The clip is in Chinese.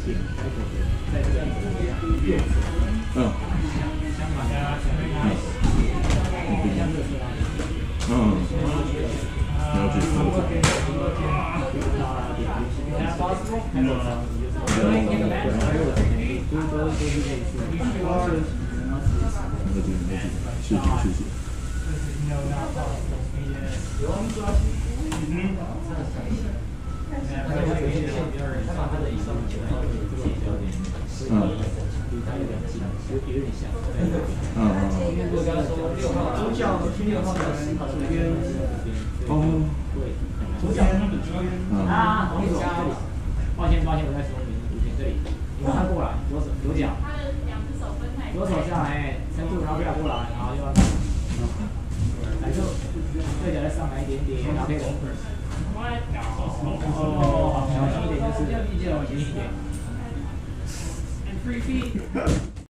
嗯。嗯。了解。谢谢谢谢。 抱歉，我在说明这里，你看过来，左脚，左手下来，撑住，然后不要过来，然后又要来住，对脚再上来一点点，然后可以稳。好，小心一点，就是要理解我小心一点。